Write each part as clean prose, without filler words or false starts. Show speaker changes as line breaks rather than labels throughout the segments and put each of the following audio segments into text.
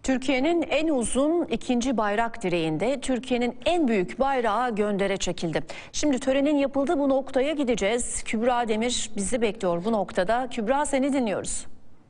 Türkiye'nin en uzun ikinci bayrak direğinde Türkiye'nin en büyük bayrağı göndere çekildi. Şimdi törenin yapıldığı bu noktaya gideceğiz. Kübra Demir bizi bekliyor bu noktada. Kübra, seni dinliyoruz.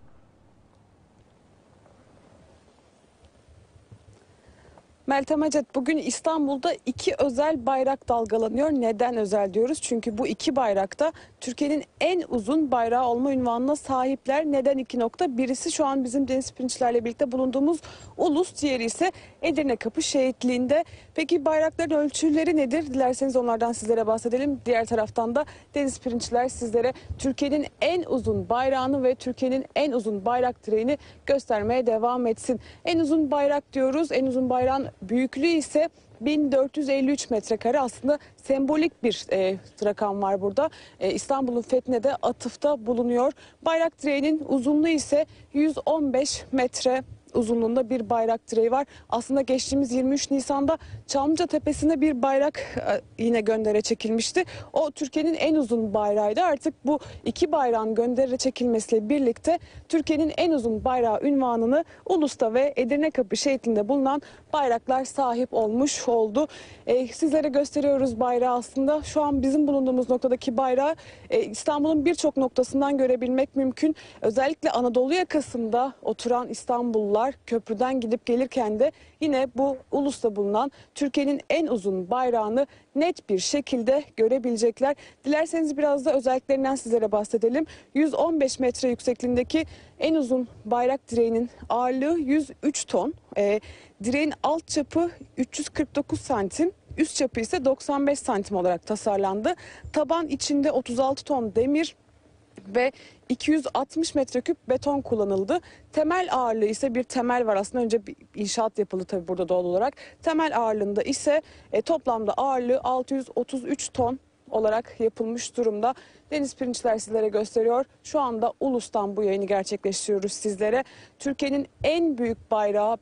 Meltem Acet, bugün İstanbul'da iki özel bayrak dalgalanıyor. Neden özel diyoruz? Çünkü bu iki bayrakta Türkiye'nin en uzun bayrağı olma unvanına sahipler. Neden iki nokta? Birisi şu an bizim deniz pirinçlerle birlikte bulunduğumuz Ulus, diğeri ise Edirne Kapı Şehitliği'nde. Peki bayrakların ölçüleri nedir? Dilerseniz onlardan sizlere bahsedelim. Diğer taraftan da deniz pirinçler sizlere Türkiye'nin en uzun bayrağını ve Türkiye'nin en uzun bayrak direğini göstermeye devam etsin. En uzun bayrak diyoruz. En uzun bayrağın büyüklüğü ise 1453 metrekare, aslında sembolik bir rakam var burada. İstanbul'un fethine de atıfta bulunuyor. Bayrak direğinin uzunluğu ise 115 metre uzunluğunda bir bayrak direği var. Aslında geçtiğimiz 23 Nisan'da Çamlıca Tepesi'nde bir bayrak yine göndere çekilmişti. O Türkiye'nin en uzun bayrağıydı. Artık bu iki bayrağın göndere çekilmesiyle birlikte Türkiye'nin en uzun bayrağı unvanını Ulus'ta ve Edirne Kapı Şehitliği'nde bulunan bayraklar sahip olmuş oldu. Sizlere gösteriyoruz bayrağı aslında. Şu an bizim bulunduğumuz noktadaki bayrağı İstanbul'un birçok noktasından görebilmek mümkün. Özellikle Anadolu yakasında oturan İstanbullular köprüden gidip gelirken de yine bu Ulus'ta bulunan Türkiye'nin en uzun bayrağını net bir şekilde görebilecekler. Dilerseniz biraz da özelliklerinden sizlere bahsedelim. 115 metre yüksekliğindeki en uzun bayrak direğinin ağırlığı 103 ton. Direğin alt çapı 349 santim. Üst çapı ise 95 santim olarak tasarlandı. Taban içinde 36 ton demir ve 260 metreküp beton kullanıldı. Temel ağırlığı ise, bir temel var aslında, önce bir inşaat yapıldı tabii burada doğal olarak. Temel ağırlığında ise toplamda ağırlığı 633 ton olarak yapılmış durumda. Deniz pirinçler sizlere gösteriyor. Şu anda Ulus'tan bu yayını gerçekleştiriyoruz sizlere. Türkiye'nin en büyük bayrağı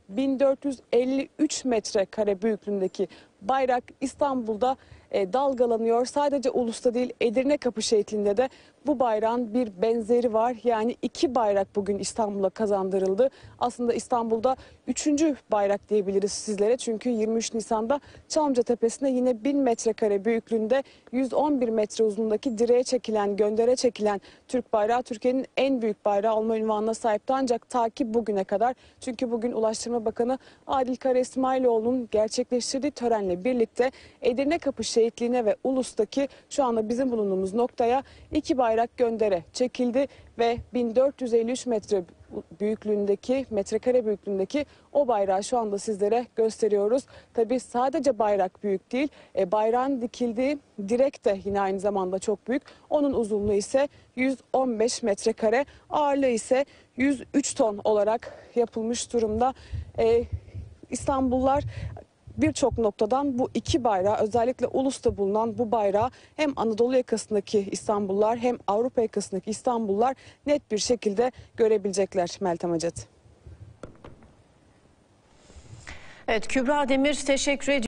1453 metrekare büyüklüğündeki bayrak İstanbul'da dalgalanıyor. Sadece Ulus'ta değil, Edirne Kapı Şehitliği'nde de bu bayrağın bir benzeri var. Yani iki bayrak bugün İstanbul'a kazandırıldı. Aslında İstanbul'da üçüncü bayrak diyebiliriz sizlere. Çünkü 23 Nisan'da Çamlıca Tepesi'nde yine 1000 metrekare büyüklüğünde 111 metre uzunluğundaki direğe çekilen, göndere çekilen Türk bayrağı Türkiye'nin en büyük bayrağı olma unvanına sahipti. Ancak ta ki bugüne kadar, çünkü bugün Ulaştırma Bakanı Adil Kara İsmailoğlu'nun gerçekleştirdiği törenle birlikte Edirne Kapı Şehitliği'ne ve Ulus'taki şu anda bizim bulunduğumuz noktaya iki bayrak göndere çekildi ve 1453 metre büyüklüğündeki, metrekare büyüklüğündeki o bayrağı şu anda sizlere gösteriyoruz. Tabii sadece bayrak büyük değil, bayrağın dikildiği direk de yine aynı zamanda çok büyük. Onun uzunluğu ise 115 metrekare, ağırlığı ise 103 ton olarak yapılmış durumda. İstanbullular birçok noktadan bu iki bayrağı, özellikle Ulus'ta bulunan bu bayrağı hem Anadolu yakasındaki İstanbullular hem Avrupa yakasındaki İstanbullular net bir şekilde görebilecekler Meltem Acet.
Evet, Kübra Demir, teşekkür ediyorum.